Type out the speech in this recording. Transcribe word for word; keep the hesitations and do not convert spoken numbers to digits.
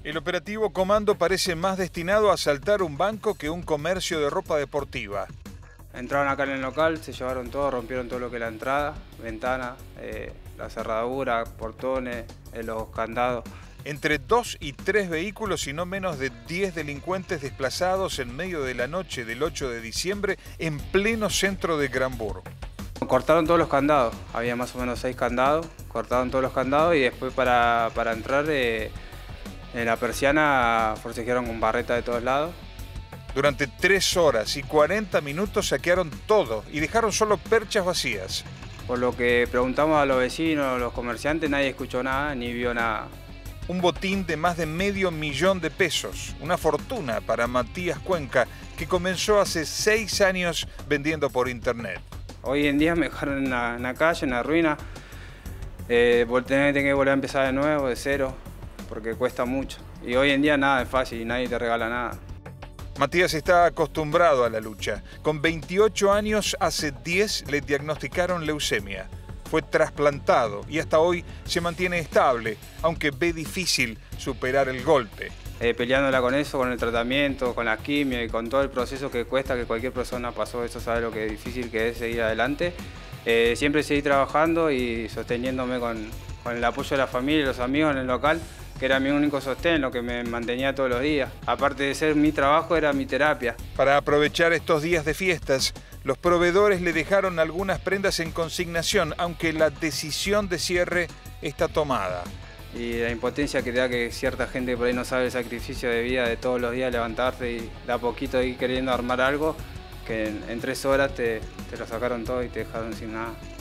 El operativo Comando parece más destinado a asaltar un banco que un comercio de ropa deportiva. Entraron acá en el local, se llevaron todo, rompieron todo lo que es la entrada, ventana, eh, la cerradura, portones, eh, los candados. Entre dos y tres vehículos y no menos de diez delincuentes desplazados en medio de la noche del ocho de diciembre en pleno centro de Granburg. Cortaron todos los candados, había más o menos seis candados, cortaron todos los candados y después para, para entrar eh, en la persiana forcejearon con barreta de todos lados. Durante tres horas y cuarenta minutos saquearon todo y dejaron solo perchas vacías. Por lo que preguntamos a los vecinos, a los comerciantes, nadie escuchó nada ni vio nada. Un botín de más de medio millón de pesos, una fortuna para Matías Cuenca, que comenzó hace seis años vendiendo por internet. Hoy en día me dejaron en la, en la calle, en la ruina, eh, tengo que volver a empezar de nuevo, de cero, porque cuesta mucho. Y hoy en día nada es fácil y nadie te regala nada. Matías está acostumbrado a la lucha. Con veintiocho años, hace diez le diagnosticaron leucemia. Fue trasplantado y hasta hoy se mantiene estable, aunque ve difícil superar el golpe. Eh, peleándola con eso, con el tratamiento, con la quimio y con todo el proceso que cuesta, que cualquier persona pasó eso, sabe lo que difícil que es seguir adelante. Eh, siempre seguí trabajando y sosteniéndome con, con el apoyo de la familia y los amigos en el local, que era mi único sostén, lo que me mantenía todos los días. Aparte de ser mi trabajo, era mi terapia. Para aprovechar estos días de fiestas, los proveedores le dejaron algunas prendas en consignación, aunque la decisión de cierre está tomada. Y la impotencia que te da que cierta gente por ahí no sabe el sacrificio de vida de todos los días, levantarte y de a poquito ir queriendo armar algo, que en, en tres horas te, te lo sacaron todo y te dejaron sin nada.